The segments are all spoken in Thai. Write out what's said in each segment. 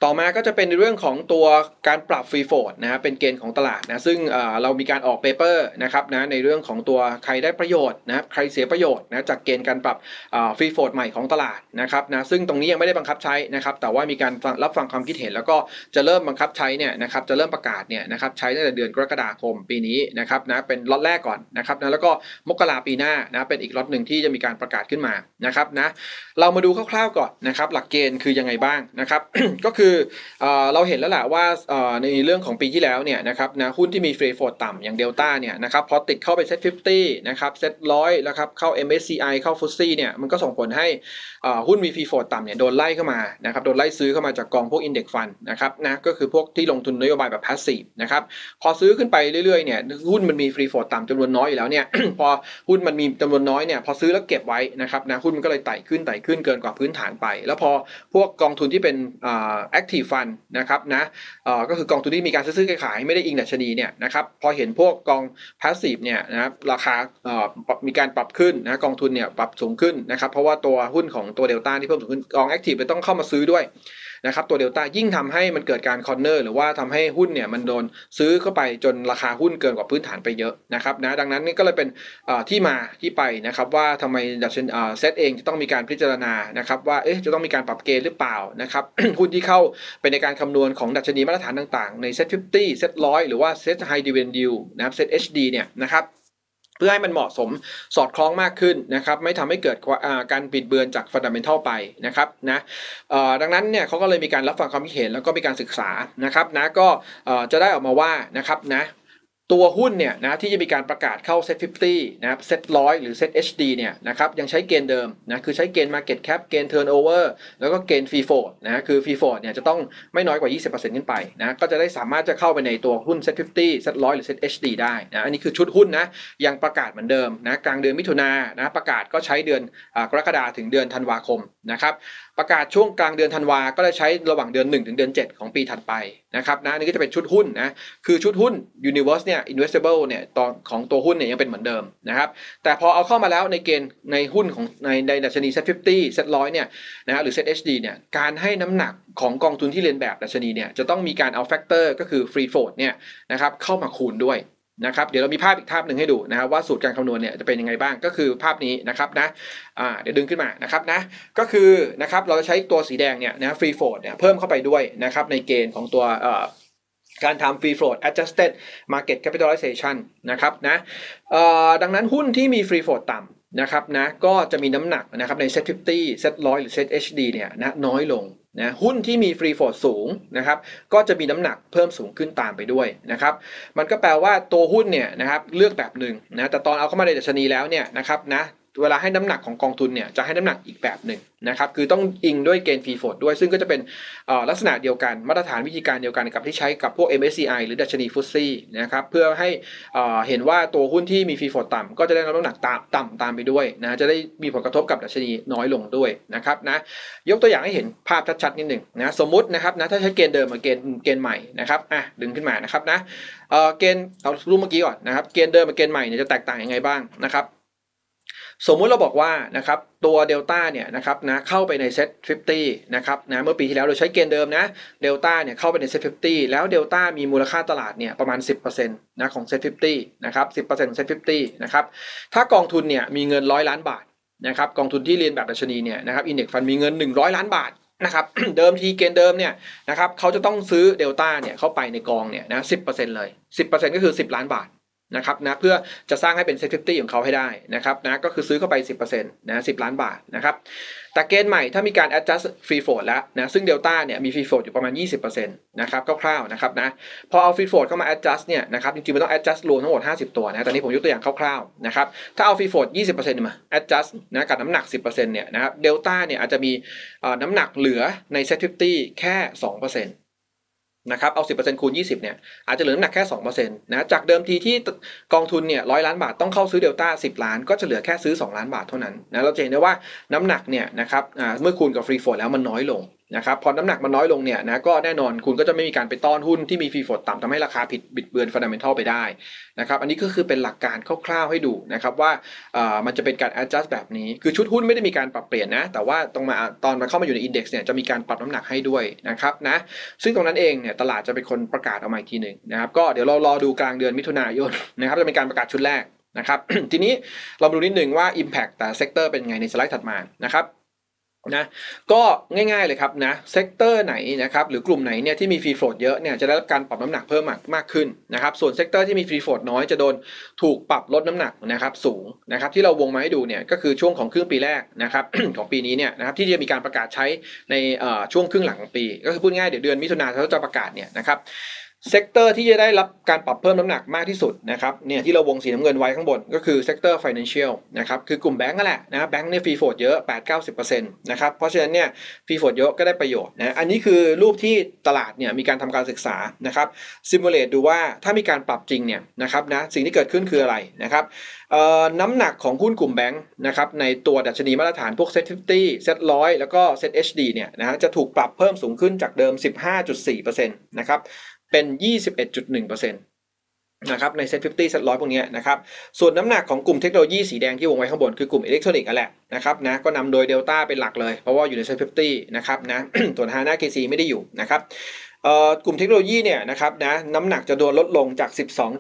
ต่อมาก็จะเป็นในเรื่องของตัวการปรับฟรีโฟลดนะเป็นเกณฑ์ของตลาดนะซึ่งเรามีการออกเปเปอร์นะครับนะในเรื่องของตัวใครได้ประโยชน์นะครับใครเสียประโยชน์นะจากเกณฑ์การปรับฟรีโฟลดใหม่ของตลาดนะครับนะซึ่งตรงนี้ยังไม่ได้บังคับใช้นะครับแต่ว่ามีการรับฟังความคิดเห็นแล้วก็จะเริ่มบังคับใช้เนี่ยนะครับจะเริ่มประกาศเนี่ยนะครับใช้ตั้งแต่เดือนกรกฎาคมปีนี้นะครับนะเป็นล็อตแรกก่อนนะครับนะแล้วก็มกราปีหน้านะเป็นอีกล็อตหนึ่งที่จะมีการประกาศขึ้นมานะครับนะเรามาดูคร่าวๆก่อนนะครับหลักเกณฑ์คือยังไงบ้างนะครับ ก็คือเราเห็นแล้วแหละว่าในเรื่องของปีที่แล้วเนี่ยนะครับนะหุ้นที่มีฟรีโฟลดต่ำอย่างเดลต้าเนี่ยนะครับพอติดเข้าไปเซ็ต50นะครับเซ็ต100แล้วครับเข้า MSCI เข้าฟุตซี่เนี่ยมันก็ส่งผลให้หุ้นมีฟรีโฟลดต่ำเนี่ยโดนไล่เข้ามานะครับโดนไล่ซื้อเข้ามาจากกองพวก Index Fund นะครับนะก็คือพวกที่ลงทุนนโยบายแบบ Passive นะครับพอซื้อขึ้นไปเรื่อยๆเนี่ยหุ้นมันมีฟรีโฟลดต่ำจำนวนน้อยอยู่แล้วเนี่ย พอหุ้นมันมีจำนวนน้อยเนี่ยพอซื้อแล้วเก็บไว้นะครับนะหุ้นมันก็เลยไต่ขึ้นเกินกว่าพื้นฐานไปแล้วพอพวกกองทุนที่เป็นactive fund นะครับนะก็คือกองทุนที่มีการซื้อขายไม่ได้อิงดัชนีเนี่ยนะครับพอเห็นพวกกอง passive เนี่ยนะครับราคามีการปรับขึ้นนะกองทุนเนี่ยปรับสูงขึ้นนะครับเพราะว่าตัวหุ้นของตัวเดลต้าที่เพิ่มสูงขึ้นกอง active เลยต้องเข้ามาซื้อด้วยนะครับตัวเดลต้ายิ่งทำให้มันเกิดการคอร์เนอร์หรือว่าทำให้หุ้นเนี่ยมันโดนซื้อเข้าไปจนราคาหุ้นเกินกว่าพื้นฐานไปเยอะนะครับนะดังนั้นนี่ก็เลยเป็นที่มาที่ไปนะครับว่าทำไมดัชนีเซตเองจะต้องมีการพิจารณานะครับว่าจะต้องมีการปรับเกณฑ์หรือเปล่านะครับ หุ้นที่เข้าไปในการคำนวณของดัชนีมาตรฐานต่างๆในเซ็ต50เซ็ต100หรือว่าเซ็ตไฮดิวิเดนด์ยิลด์นะครับเซ็ต HD เนี่ยนะครับเพื่อให้มันเหมาะสมสอดคล้องมากขึ้นนะครับไม่ทำให้เกิดการบิดเบือนจากฟันดัมเมนทัลไปนะครับนะดังนั้นเนี่ยเขาก็เลยมีการรับฟังความคิดเห็นแล้วก็มีการศึกษานะครับนะก็จะได้ออกมาว่านะครับนะตัวหุ้นเนี่ยนะที่จะมีการประกาศเข้าเซ็ต50นะครับเซ็ต100หรือเซ็ต HD เนี่ยนะครับยังใช้เกณฑ์เดิมนะคือใช้เกณฑ์ Market Cap เกณฑ์ Turnover แล้วก็เกณฑ์ Free Float นะคือ Free Float เนี่ยจะต้องไม่น้อยกว่า 20% ขึ้นไปนะก็จะได้สามารถจะเข้าไปในตัวหุ้นเซ็ต50เซ็ต100หรือเซ็ต HD ได้นะอันนี้คือชุดหุ้นนะยังประกาศเหมือนเดิมนะกลางเดือนมิถุนายนนะประกาศก็ใช้เดือนกรกฎาคมถึงเดือนธันวาคมนะครับประกาศช่วงกลางเดือนธันวาก็จะใช้ระหว่างเดือน1ถึงเดือน7ของปีถัดไปนะครับนะนี่ก็จะเป็นชุดหุ้นนะคือชุดหุ้น Universe เนี่ย Investable เนี่ยตอนของตัวหุ้นเนี่ยยังเป็นเหมือนเดิมนะครับแต่พอเอาเข้ามาแล้วในเกณฑ์ในหุ้นของในดัชนี Set 50 Set 100เนี่ยนะหรือ Set HD เนี่ยการให้น้ำหนักของกองทุนที่เรียนแบบดัชนีเนี่ยจะต้องมีการเอาแฟกเตอร์ก็คือ Free Float เนี่ยนะครับเข้ามาคูณด้วยนะครับเดี๋ยวเรามีภาพอีกภาพหนึ่งให้ดูนะครับว่าสูตรการคำนวณเนี่ยจะเป็นยังไงบ้างก็คือภาพนี้นะครับนะเดี๋ยวดึงขึ้นมานะครับนะก็คือนะครับเราจะใช้ตัวสีแดงเนี่ยนะ Free Float เนี่ยเพิ่มเข้าไปด้วยนะครับในเกณฑ์ของตัวการทำ free float adjusted market capitalization นะครับนะดังนั้นหุ้นที่มี free float ต่ำนะครับนะก็จะมีน้ำหนักนะครับใน set 50 set 100หรือ set HD เนี่ยนะน้อยลงนะหุ้นที่มี free float สูงนะครับก็จะมีน้ำหนักเพิ่มสูงขึ้นตามไปด้วยนะครับมันก็แปลว่าตัวหุ้นเนี่ยนะครับเลือกแบบหนึ่งนะแต่ตอนเอาเข้ามาในดัชนีแล้วเนี่ยนะครับนะเวลาให้น้ำหนักของกองทุนเนี่ยจะให้น้ำหนักอีกแบบหนึ่งนะครับคือต้องอิงด้วยเกณฑ์ฟรีโฟลดด้วยซึ่งก็จะเป็นลักษณะเดียวกันมาตรฐานวิธีการเดียวกันกับที่ใช้กับพวก MSCI หรือดัชนีฟุตซี่นะครับเพื่อให้เห็นว่าตัวหุ้นที่มีฟรีโฟลดต่ำก็จะได้รับน้ำหนักต่ำตามไปด้วยนะจะได้มีผลกระทบกับดัชนีน้อยลงด้วยนะครับนะยกตัวอย่างให้เห็นภาพชัดๆนิดหนึ่งนะสมมุตินะครับนะถ้าใช้เกณฑ์เดิมกับเกณฑ์ใหม่นะครับดึงขึ้นมานะครับนะเกณฑ์เอารูปเมื่อกี้ก่อนนะครับเกณฑ์เดิมกับเกณฑ์ใหม่เนี่ยจะแตกต่างยังไงบ้างนะครับสมมุติเราบอกว่านะครับตัวเดลต้าเนี่ยนะครับนะเข้าไปในเซ็ต50นะครับนะเมื่อปีที่แล้วเราใช้เกณฑ์เดิมนะเดลต้าเนี่ยเข้าไปในเซ็ต50แล้วเดลต้ามีมูลค่าตลาดเนี่ยประมาณ 10% นะของเซ็ต50นะครับ 10% ของเซ็ต50นะครับถ้ากองทุนเนี่ยมีเงิน100 ล้านบาทนะครับกองทุนที่เรียนแบบดัชนีเนี่ยนะครับ Index Fund มีเงิน100 ล้านบาทนะครับเดิมทีเกณฑ์เดิมเนี่ยนะครับเขาจะต้องซื้อเดลต้าเนี่ยเข้าไปในกองเนี่ยนะ 10% เลย 10% ก็คือ10 ล้านบาทนะครับนะเพื่อจะสร้างให้เป็น Set 50ของเขาให้ได้นะครับนะก็คือซื้อเข้าไป 10% นะ10 ล้านบาทนะครับแต่เกณฑ์ใหม่ถ้ามีการ adjust free float แล้วนะซึ่ง Delta เนี่ยมี free float อยู่ประมาณ 20% นะครับคร่าวๆนะครับนะพอเอา free float เข้ามา adjust เนี่ยนะครับจริงๆมันต้อง adjust รวมทั้งหมด50ตัวนะแต่นี้ผมยกตัวอย่างคร่าวๆนะครับถ้าเอา free float 20% มา adjust นะกับน้ำหนัก 10% เนี่ยนะครับ Delta เนี่ยอาจจะมีน้ำหนักเหลือใน Set 50แค่ 2%นะครับเอา 10% คูณ 20เนี่ยอาจจะเหลือน้ำหนักแค่ 2% นะจากเดิมทีที่กองทุนเนี่ย100 ล้านบาทต้องเข้าซื้อเดลต้า10 ล้านก็จะเหลือแค่ซื้อ2 ล้านบาทเท่านั้นนะเราจะเห็นได้ว่าน้ำหนักเนี่ยนะครับเมื่อคูณกับฟรีโฟลดแล้วมันน้อยลงนะครับพอน้ำหนักมันน้อยลงเนี่ยนะก็แน่นอนคุณก็จะไม่มีการไปต้อนหุ้นที่มีฟรีโฟลตต่ำทำให้ราคาผิดบิดเบือนฟันดัมเมนทัลไปได้นะครับอันนี้ก็คือเป็นหลักการคร่าวๆให้ดูนะครับว่ามันจะเป็นการ adjust แบบนี้คือชุดหุ้นไม่ได้มีการปรับเปลี่ยนนะแต่ว่าตอนมาเข้ามาอยู่ใน index เนี่ยจะมีการปรับน้ำหนักให้ด้วยนะครับนะซึ่งตรงนั้นเองเนี่ยตลาดจะเป็นคนประกาศออกมาอีกทีหนึ่งนะครับก็เดี๋ยวเรารอดูกลางเดือนมิถุนายนนะครับจะเป็นการประกาศชุดแรกนะครับ ทีนี้เรามาดูนิดหนึ่งว่า impact แต่เซกเตอร์เป็นไงในสไลด์ถัดมานะครับนะก็ง่ายๆเลยครับนะเซกเตอร์ไหนนะครับหรือกลุ่มไหนเนี่ยที่มีฟรีโฟลตเยอะเนี่ยจะได้รับการปรับน้ำหนักเพิ่มมากขึ้นนะครับส่วนเซกเตอร์ที่มีฟรีโฟลตน้อยจะโดนถูกปรับลดน้ำหนักนะครับสูงนะครับที่เราวงมาให้ดูเนี่ยก็คือช่วงของครึ่งปีแรกนะครับ ของปีนี้เนี่ยนะครับที่จะมีการประกาศใช้ในช่วงครึ่งหลังของปีก็คือพูดง่ายเดี๋ยวเดือนมิถุนายนเขาจะประกาศเนี่ยนะครับเซกเตอร์ที่จะได้รับการปรับเพิ่มน้ำหนักมากที่สุดนะครับเนี่ยที่เราวงสีน้ำเงินไว้ข้างบนก็คือเซกเตอร์ financial นะครับคือกลุ่มแบงก์นั่นแหละนะแบงก์เนี่ยฟรีโฟลตเยอะ 8-90% นะครับเพราะฉะนั้นเนี่ยฟรีโฟลตเยอะก็ได้ประโยชน์นะอันนี้คือรูปที่ตลาดเนี่ยมีการทำการศึกษานะครับซิมูเลตดูว่าถ้ามีการปรับจริงเนี่ยนะครับนะสิ่งที่เกิดขึ้นคืออะไรนะครับน้ำหนักของหุ้นกลุ่มแบงก์นะครับในตัวดัชนีมาตรฐานพวก Set 50 Set 100แล้วก็ Set HD เนี่ยนะฮะจะถูกปรับเพิ่มสูงขึ้นจากเดิม 15.4% นะครับเป็น 21.1% นะครับใน Set 50 Set 100พวกนี้นะครับส่วนน้ำหนักของกลุ่มเทคโนโลยีสีแดงที่วงไว้ข้างบนคือกลุ่มอิเล็กทรอนิกส์นั่นแหละนะครับนะก็นำโดย Delta เป็นหลักเลยเพราะว่าอยู่ใน Set 50นะครับนะ ส่วน HANA KC ไม่ได้อยู่นะครับกลุ่มเทคโนโลยีเนี่ยนะครับนะน้ำหนักจะโดนลดลงจาก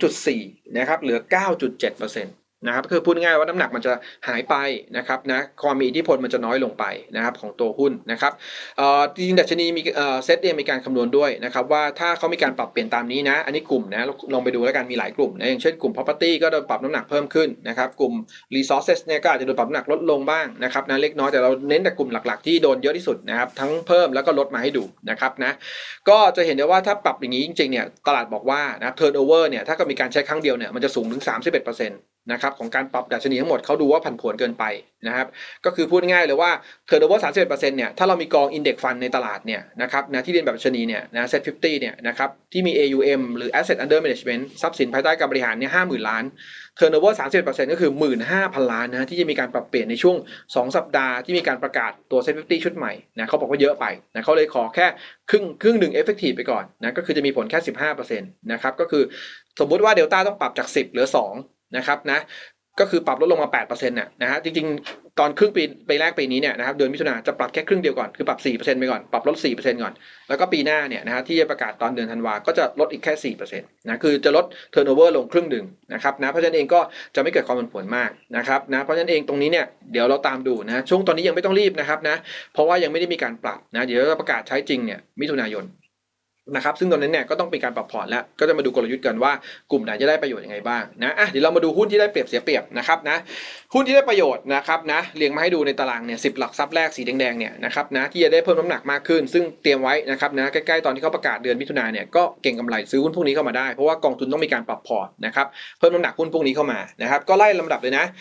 12.4 นะครับเหลือ 9.7%นะครับคือพูดง่ายว่าน้ำหนักมันจะหายไปนะครับนะความมีอิทธิพลมันจะน้อยลงไปนะครับของตัวหุ้นนะครับจริงๆดัชนีมีเซตเองมีการคำนวณด้วยนะครับว่าถ้าเขามีการปรับเปลี่ยนตามนี้นะอันนี้กลุ่มนะลองไปดูแล้วกันมีหลายกลุ่มนะอย่างเช่นกลุ่ม property ก็โดนปรับน้ำหนักเพิ่มขึ้นนะครับกลุ่ม resources เนี่ยก็อาจจะโดนปรับน้ำหนักลดลงบ้างนะครับนะเล็กน้อยแต่เราเน้นแต่กลุ่มหลักๆที่โดนเยอะที่สุดนะครับทั้งเพิ่มแล้วก็ลดมาให้ดูนะครับนะก็จะเห็นได้ว่าถ้าปรับอย่างนี้จริงๆเนี่ยตลาดบอกว่านะ turnover เนี่ยถ้าก็มีการใช้ครั้งเดียวเนี่ยมันจะสูงถึง 31%นะครับของการปรับดัชนีทั้งหมดเขาดูว่าผันผวนเกินไปนะครับก็คือพูดง่ายเลยว่า turnover 31%เนี่ยถ้าเรามีกอง index fund ในตลาดเนี่ยนะครับนะที่เรียนแบบดัชนีเนี่ยนะ set 50เนี่ยนะครับที่มี AUM หรือ asset under management ทรัพย์สินภายใต้การบริหารเนี่ย 50,000 ล้าน turnover 31% ก็คือ 15,000 ล้านนะที่จะมีการปรับเปลี่ยนในช่วง2สัปดาห์ที่มีการประกาศตัว set 50ชุดใหม่นะเขาบอกว่าเยอะไปนะเขาเลยขอแค่ครึ่งหนึ่ง effective ไปก่อนนะก็คือจะมีผลแค่ 15% นะครับก็คือสมมุติว่า Delta ต้องปรับจาก10เหลือ2นะครับนะก็คือปรับลดลงมา 8% นะฮะจริงๆตอนครึ่งปีแรกปีนี้เนี่ยนะครับเดือนมิถุนายนจะปรับแค่ครึ่งเดียวก่อนคือปรับ 4% ไปก่อนปรับลด 4% ก่อนแล้วก็ปีหน้าเนี่ยนะฮะที่จะประกาศตอนเดือนธันวาก็จะลดอีกแค่ 4% นะคือจะลด turnover ลงครึ่งหนึ่งนะครับนะเพราะฉะนั้นเองก็จะไม่เกิดความผันผวนมากนะครับนะเพราะฉะนั้นเองตรงนี้เนี่ยเดี๋ยวเราตามดูนะช่วงตอนนี้ยังไม่ต้องรีบนะครับนะเพราะว่ายังไม่ได้มีการปรับนะเดี๋ยวจะประกาศใช้จริงเนี่ยมิถุนายนนะครับซึ่งตอนนั้นเนี่ยก็ต้องเป็นการปรับพอร์ตแล้วก็จะมาดูกลยุทธ์กันว่ากลุ่มไหนจะได้ประโยชน์ยังไงบ้างนะเดี๋ยวเรามาดูหุ้นที่ได้เปรียบเสียเปรียบนะครับนะหุ้นที่ได้ประโยชน์นะครับนะเรียงมาให้ดูในตารางเนี่ย10หลักทรัพย์แรกสีแดงๆเนี่ยนะครับนะที่จะได้เพิ่มน้ำหนักมากขึ้นซึ่งเตรียมไว้นะครับนะใกล้ๆตอนที่เขาประกาศเดือนมิถุนายนเนี่ยก็เก่งกำไรซื้อหุ้นพวกนี้เข้ามาได้เพราะว่ากองทุนต้องมีการปรับพอร์ตนะครับเพิ่มน้ำหนักหุ้นพวกนี้เข้ามานะครับก็ไล่ลำดับเลยนะ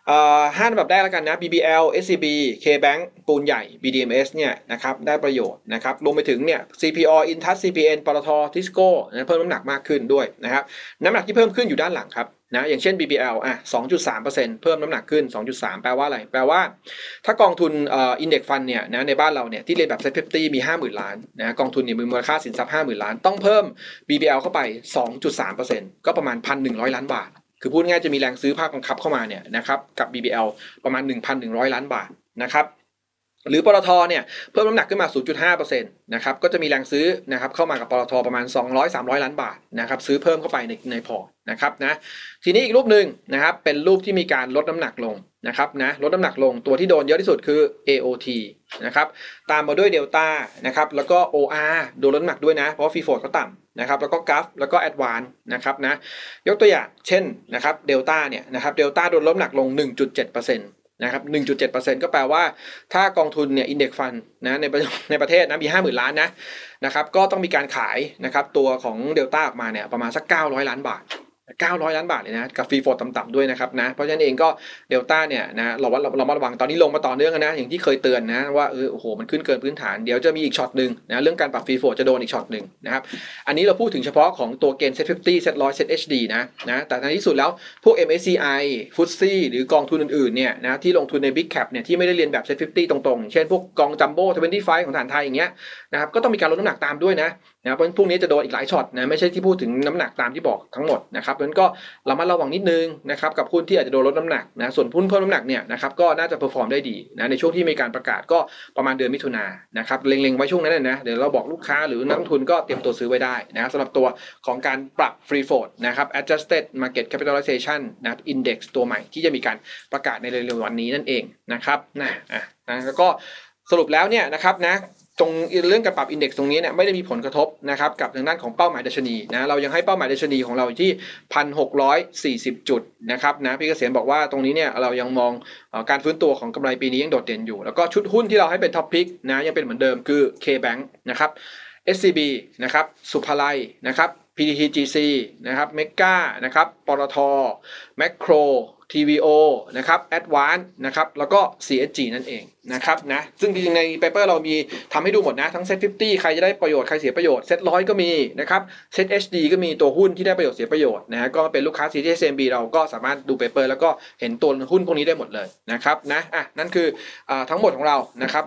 5 อันดับแรกแล้วกันนะ BBL SCB KBank ปูนใหญ่ BDMs เนี่ยนะครับได้ประโยชน์นะครับรวมไปถึงเนี่ย CPO Intas CPN ปตท Tisco นะเพิ่มน้ำหนักมากขึ้นด้วยนะครับน้ำหนักที่เพิ่มขึ้นอยู่ด้านหลังครับนะอย่างเช่น BBL 2.3% เพิ่มน้ำหนักขึ้น 2.3 แปลว่าอะไรแปลว่าถ้ากองทุนIndex Fund เนี่ยนะในบ้านเราเนี่ยที่เรียนแบบ Set 50มี 50,000 ล้านนะกองทุนเนี่ยมีมูลค่าสินทรัพย์ 50,000 ล้านต้องเพิ่ม BBL เข้าไป 2.3% ก็ประมาณ 1,100 ล้านบาทคือพูดง่ายจะมีแรงซื้อภาคบังคับเข้ามาเนี่ยนะครับกับ BBL ประมาณ 1,100 ล้านบาทนะครับหรือปตทเนี่ยเพิ่มน้ำหนักขึ้นมา 0.5% นะครับก็จะมีแรงซื้อนะครับเข้ามากับปตทประมาณ200-300 ล้านบาทนะครับซื้อเพิ่มเข้าไปในพอร์ตนะครับนะทีนี้อีกรูปหนึ่งนะครับเป็นรูปที่มีการลดน้ำหนักลงนะครับนะลดน้ำหนักลงตัวที่โดนเยอะที่สุดคือ AOT นะครับตามมาด้วย Delta นะครับแล้วก็ OR โดนลดน้ำหนักด้วยนะเพราะฟรีโฟลตเขาต่ำนะครับแล้วก็ GAF แล้วก็ Advance นะครับนะยกตัวอย่างเช่นนะครับ Delta เนี่ยนะครับ Delta โดนลดน้ำหนักลง 1.7%นะครับ 1.7% ก็แปลว่าถ้ากองทุนเนี่ย Index Fund นะในประเทศนะมี 50,000 ล้านนะครับก็ต้องมีการขายนะครับตัวของ Delta ออกมาเนี่ยประมาณสัก900 ล้านบาท 900 ล้านบาทเลยนะกับฟรีโฟลต์ต่ำๆด้วยนะครับนะเพราะฉะนั้นเองก็เดลต้าเนี่ยนะเรามาระวังตอนนี้ลงมาต่อเนื่องนะอย่างที่เคยเตือนนะว่าโอ้โหมันขึ้นเกินพื้นฐานเดี๋ยวจะมีอีกช็อตหนึ่งนะเรื่องการปรับฟรีโฟลต์จะโดนอีกช็อตหนึ่งนะครับอันนี้เราพูดถึงเฉพาะของตัวเกณฑ์ Set50 Set100 Set HD นะแต่ในที่สุดแล้วพวก MSCI FTSE หรือกองทุนอื่นๆเนี่ยนะที่ลงทุนใน Big Cap เนี่ยที่ไม่ได้เรียนแบบ Set50 ตรงๆเช่นพวกกองจัมโบ้25ของฐานไทยอย่างเงี้ยนะครับก็ต้องมีการลดน้ำหนักตามด้วยนะเพราะพวกนี้จะโดนอีกหลายช็อตนะไม่ใช่ที่พูดถึงน้ำหนักตามที่บอกทั้งหมดนะครับเพราะฉะนั้นก็ระมัดระวังนิดนึงนะครับกับหุ้นที่อาจจะโดนลดน้ำหนักนะส่วนหุ้นเพิ่มน้ำหนักเนี่ยนะครับก็น่าจะเพอร์ฟอร์มได้ดีนะในช่วงที่มีการประกาศก็ประมาณเดือนมิถุนายนนะครับเล็งๆไว้ช่วงนั้นนะเดี๋ยวเราบอกลูกค้าหรือนักลงทุนก็เตรียมตัวซื้อไว้ได้นะสำหรับตัวของการปรับ free float นะครับ adjusted market capitalization นะ index ตัวใหม่ที่จะมีการประกาศในเร็วๆวันนี้นั่นเองนะครับนะแล้วก็สรุปแล้วเนี่ยนะครับนะตรงเรื่องการปรับอินเด็กซ์ตรงนี้เนี่ยไม่ได้มีผลกระทบนะครับกับทางด้านของเป้าหมายดัชนีนะเรายังให้เป้าหมายดัชนีของเราที่ 1,640 จุดนะครับนะพี่เกษมบอกว่าตรงนี้เนี่ยเรายังมองการฟื้นตัวของกำไรปีนี้ยังโดดเด่นอยู่แล้วก็ชุดหุ้นที่เราให้เป็นท็อปพิกนะยังเป็นเหมือนเดิมคือ KBank นะครับ SCB นะครับสุภาลัยนะครับ PTTGC นะครับเมกานะครับปตทแมคโครTVO นะครับ Advance นะครับแล้วก็ CSG นั่นเองนะครับนะซึ่งจริงๆในเปเปอร์เรามีทำให้ดูหมดนะทั้ง Set50 ใครจะได้ประโยชน์ใครเสียประโยชน์ Set100 ก็มีนะครับ Set HD ก็มีตัวหุ้นที่ได้ประโยชน์เสียประโยชน์นะก็เป็นลูกค้า CTSMB เราก็สามารถดูเปเปอร์แล้วก็เห็นตัวหุ้นพวกนี้ได้หมดเลยนะครับนะนั่นคือทั้งหมดของเรานะครับ